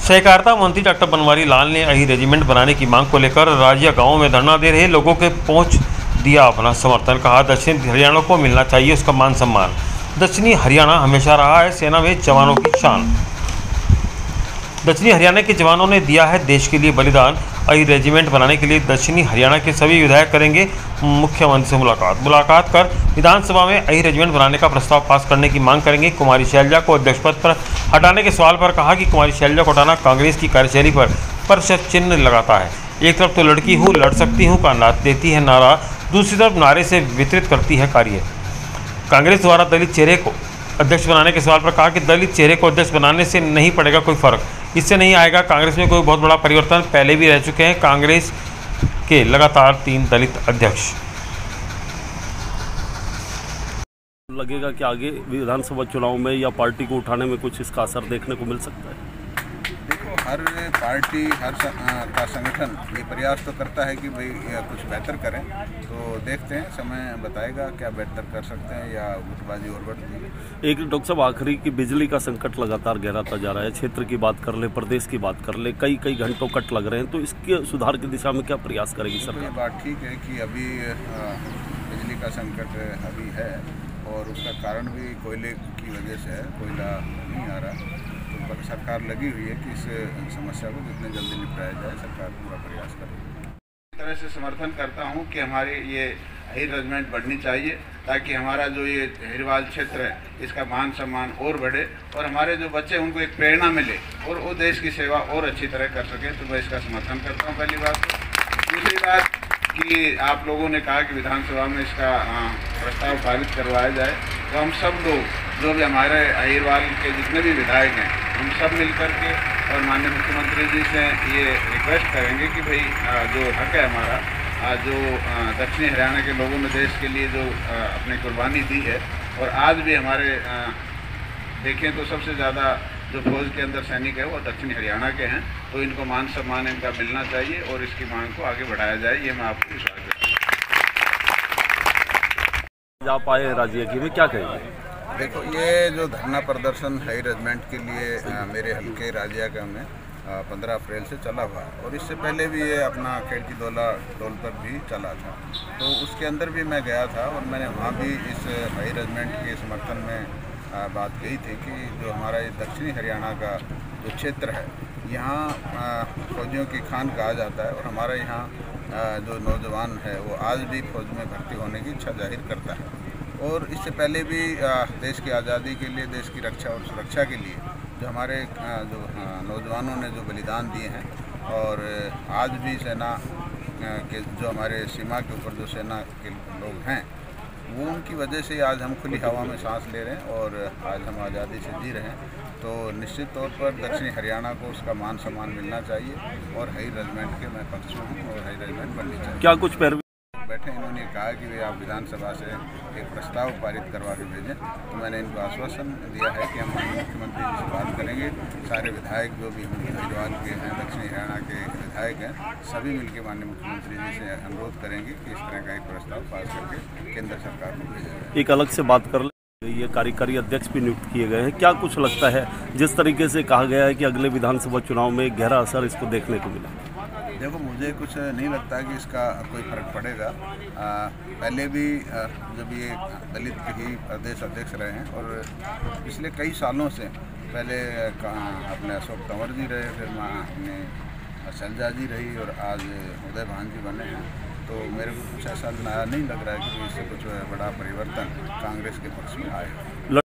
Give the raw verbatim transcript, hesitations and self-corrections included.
सहकारिता मंत्री डॉक्टर बनवारी लाल ने अही रेजिमेंट बनाने की मांग को लेकर राजिया गांव में धरना दे रहे लोगों के पहुंच दिया अपना समर्थन। कहा, दक्षिण हरियाणा को मिलना चाहिए उसका मान सम्मान। दक्षिणी हरियाणा हमेशा रहा है सेना में जवानों की शान। दक्षिणी हरियाणा के जवानों ने दिया है देश के लिए बलिदान। अही रेजिमेंट बनाने के लिए दक्षिणी हरियाणा के सभी विधायक करेंगे मुख्यमंत्री से मुलाकात मुलाकात कर विधानसभा में अही रेजिमेंट बनाने का प्रस्ताव पास करने की मांग करेंगे। कुमारी शैलजा को अध्यक्ष पद पर हटाने के सवाल पर कहा कि कुमारी शैलजा को हटाना कांग्रेस की कार्यशैली पर प्रश्न चिन्ह लगाता है। एक तरफ तो लड़की हूँ लड़ सकती हूँ का नारा देती है नारा, दूसरी तरफ नारे से वितरित करती है कार्य। कांग्रेस द्वारा दलित चेहरे को अध्यक्ष बनाने के सवाल पर कहा कि दलित चेहरे को अध्यक्ष बनाने से नहीं पड़ेगा कोई फर्क, इससे नहीं आएगा कांग्रेस में कोई बहुत बड़ा परिवर्तन। पहले भी रह चुके हैं कांग्रेस के लगातार तीन दलित अध्यक्ष। लगेगा कि आगे विधानसभा चुनाव में या पार्टी को उठाने में कुछ इसका असर देखने को मिल सकता है? देखो, हर पार्टी हर का संगठन ये प्रयास तो करता है कि भाई कुछ बेहतर करें, तो देखते हैं, समय बताएगा क्या बेहतर कर सकते हैं या गुटबाजी और बढ़ती है। एक डॉक्टर साहब आखिरी की बिजली का संकट लगातार गहराता जा रहा है। क्षेत्र की बात कर ले, प्रदेश की बात कर ले, कई कई घंटों कट लग रहे हैं, तो इसके सुधार की दिशा में क्या प्रयास करेगी सरकार? ये बात ठीक है कि अभी बिजली का संकट अभी है और उसका कारण भी कोयले की वजह से है, कोयला नहीं आ रहा, तो सरकार लगी हुई है कि इस समस्या को जितने जल्दी निपटाया जाए, सरकार पूरा प्रयास करेगी। इस तरह से समर्थन करता हूं कि हमारी ये अही रेजिमेंट बढ़नी चाहिए ताकि हमारा जो ये हिरवाल क्षेत्र है इसका मान सम्मान और बढ़े और हमारे जो बच्चे उनको एक प्रेरणा मिले और वो देश की सेवा और अच्छी तरह कर सके, तो मैं इसका समर्थन करता हूँ। पहली बात। दूसरी बात कि आप लोगों ने कहा कि विधानसभा में इसका प्रस्ताव पारित करवाया जाए, तो हम सब लोग जो भी हमारे अहिरवाल के जितने भी विधायक हैं हम सब मिलकर के और माननीय मुख्यमंत्री जी से ये रिक्वेस्ट करेंगे कि भाई जो हक है हमारा, जो दक्षिणी हरियाणा के लोगों ने देश के लिए जो अपनी कुर्बानी दी है और आज भी हमारे देखें तो सबसे ज़्यादा जो फौज के अंदर सैनिक है वो दक्षिणी हरियाणा के हैं, तो इनको मान सम्मान इनका मिलना चाहिए और इसकी मांग को आगे बढ़ाया जाए, ये मैं आपको विश्वास देता हूँ। आप आए राजिया में क्या कहेंगे? देखो, ये जो धरना प्रदर्शन है रेजिमेंट के लिए आ, मेरे हल्के राजिया का में पंद्रह अप्रैल से चला हुआ है और इससे पहले भी ये अपना खेड़की दौला टोल पर भी चला था, तो उसके अंदर भी मैं गया था और मैंने वहाँ भी इस हाई रेजिमेंट के समर्थन में आ, बात कही थी कि जो हमारा ये दक्षिणी हरियाणा का जो क्षेत्र है यहाँ फौजियों की खान कहा जाता है और हमारा यहाँ जो नौजवान है वो आज भी फौज में भर्ती होने की इच्छा जाहिर करता है और इससे पहले भी देश की आज़ादी के लिए, देश की रक्षा और सुरक्षा के लिए जो हमारे जो नौजवानों ने जो बलिदान दिए हैं और आज भी सेना के जो हमारे सीमा के ऊपर जो सेना के लोग हैं वो उनकी वजह से आज हम खुली हवा में सांस ले रहे हैं और आज हम आज़ादी से जी रहे हैं, तो निश्चित तौर पर दक्षिणी हरियाणा को उसका मान सम्मान मिलना चाहिए और हाई रेजिमेंट के मैं पक्ष में हूँ और हाई रेजिमेंट बननी चाहिए। क्या कुछ पैरवी बैठे इन्होंने कहा कि वे आप विधानसभा से एक प्रस्ताव पारित करवा के भेजें, तो मैंने इनको आश्वासन दिया है कि हम मुख्यमंत्री जी से बात करेंगे। सारे विधायक जो भी हम हरिद्वार के हैं, दक्षिणी हरियाणा के विधायक हैं, सभी मिलकर माननीय मुख्यमंत्री जी से अनुरोध करेंगे कि इस तरह का एक प्रस्ताव पास करके केंद्र सरकार को भेजा जाए। एक अलग से बात कर ले, ये कार्यकारी अध्यक्ष भी नियुक्त किए गए हैं, क्या कुछ लगता है जिस तरीके से कहा गया है कि अगले विधानसभा चुनाव में गहरा असर इसको देखने को मिला? देखो, मुझे कुछ नहीं लगता कि इसका कोई फर्क पड़ेगा। आ, पहले भी आ, जब ये दलित ही प्रदेश अध्यक्ष रहे हैं और पिछले कई सालों से पहले अपने अशोक तंवर जी रहे, फिर अपने शैलजा जी रही और आज उदय भान जी बने हैं, तो मेरे को कुछ ऐसा नहीं लग रहा है कि इससे कुछ बड़ा परिवर्तन कांग्रेस के पक्ष में आएगा।